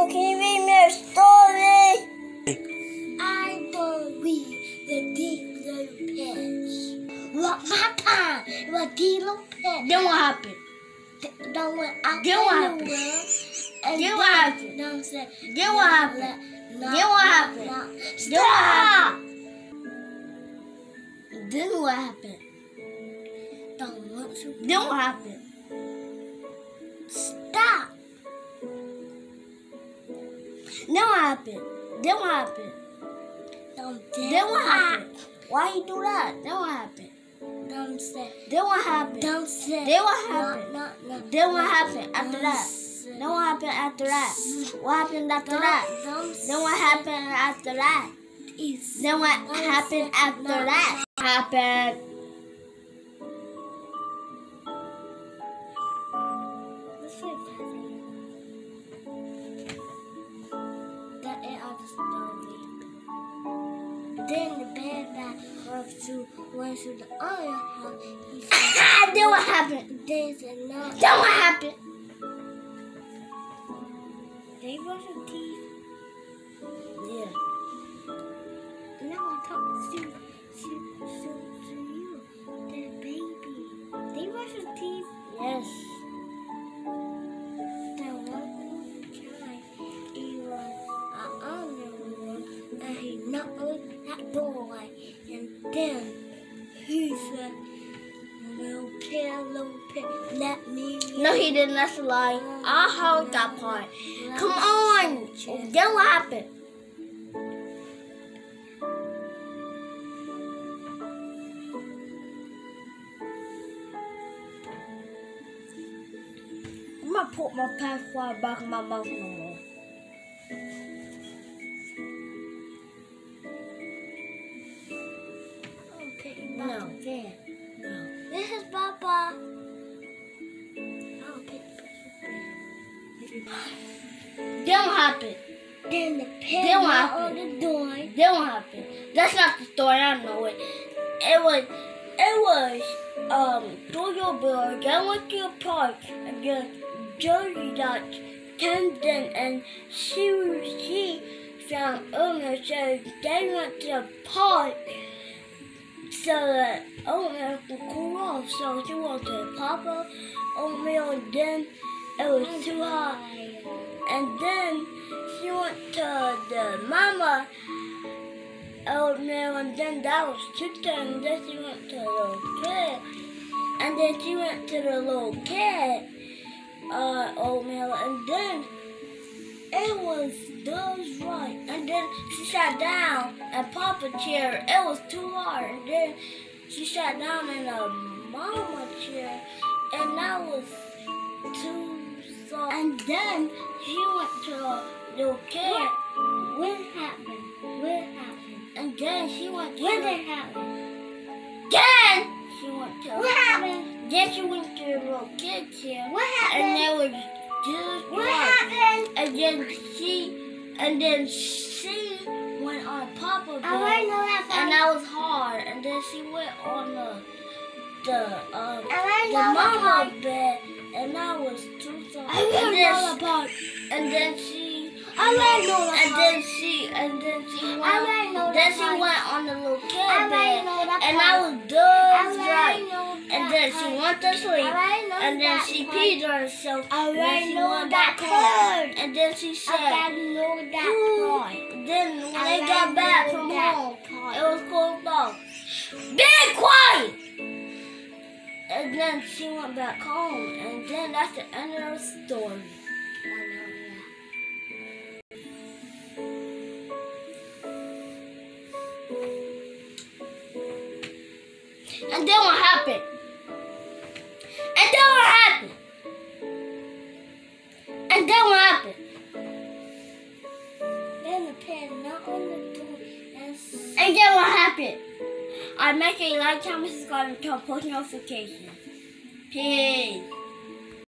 can you read me a story? I don't read these little pets. What my time? It was these little pets. Then what happened? Then went out Then what in the happened? world. And Then what happened? Then said, Then what happened? Then what happened? Stop! Then what happened? Don't want to. Then what happened? Stop! Then what happened? Then what happened? Then what happened? Why you do that? Then what happened? Don't say. Then what happened? Don't say. Then what happened? No. Then what happened after that? Then what happened after that? What happened after that? Then what happened after that? Then what happened after that? Happened. That ain't all the story. Then the bad guy went to the other house. He said, Then what happened? they said no. Then what happened? They brush their teeth. Yeah. Now I talk to you, the baby. They brush their teeth. Yes. Then one time, he was on the room and he knocked on that doorway. And then he said, little kid, let me in. No, he didn't. That's a lie. I heard that part. Come on. Then what happened? I'm gonna put my passport back in my mouth no more. Okay, No. there. No. This is Papa. I'll pick the Then what happened? Then the Then pig what knocked on happened? the door. Then what happened? That's not the story. I know it. It was Dodo Bird. They went to a park and the Jolie got tempted and she found owner, so they went to the park so that owner could cool off. So she went to Papa Oatmeal, and then it was too hot. And then she went to the Mama Oatmeal, and then that was chicken, and then she went to the little kid. And then she went to the little kid oatmeal, and then it was those right. And then she sat down at Papa chair. It was too hard. And then she sat down in a Mama chair, and that was too soft. And then she went to a little kid. What happened? What happened? And then she went to What did happen? Then she went to What happened? Then she went to the little kid chair. What And happened? there was just What right. happened? And then she went on Papa bed. I want to know that part. And that was hard. And then she went on the I want to know that Mama part. bed, and that was too soft. I want to know that part. And then she I want to know that and part. then she went, I want to know then that she part. went on the little kid I want bed, to know that and part. I was I dozed want right. to know And that then she part. went to sleep, I want to know and then that she part. peed herself. I and then want to she know went that back home. part. And then she I said, want to know that "Ooh." part. Then when I they want got to back know from that home, part. it was cold off. Be quiet! And then she went back home, and then that's the end of the story. And then what happened? And then what happened? And then what happened? Then the pig knocked on the door and And then what happened? I make a like, comment, subscribe, and turn post notifications. Peace.